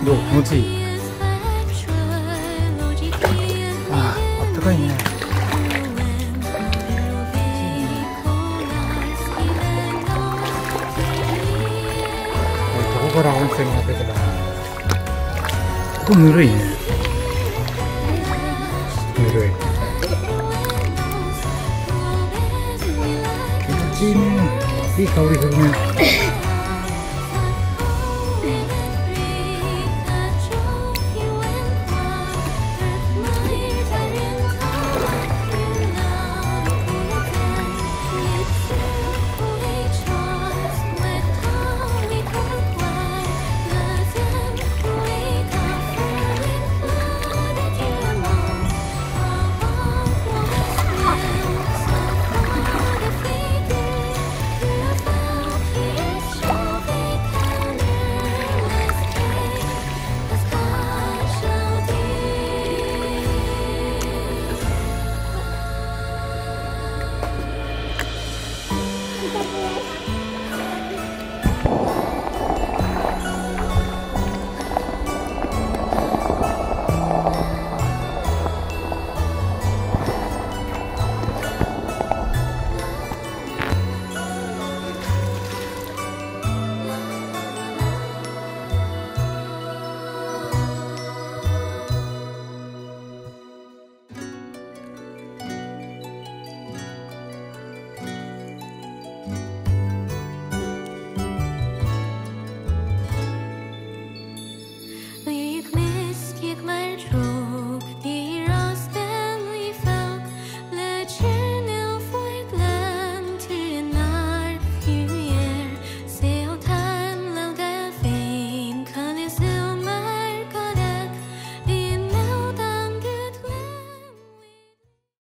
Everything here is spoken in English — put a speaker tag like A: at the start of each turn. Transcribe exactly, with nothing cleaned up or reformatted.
A: どう？気持ちいい？ああ、あったかいね。ここから温泉が出てます。ここぬるいね。ぬるい。気持ちいいね。いい香りするね。